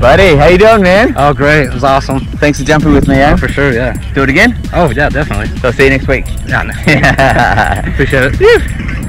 Buddy, how you doing, man? Oh, great. It was awesome. Thanks for jumping with me, eh? Oh, for sure, yeah. Do it again? Oh, yeah, definitely. So I'll see you next week. Yeah, no. Appreciate it.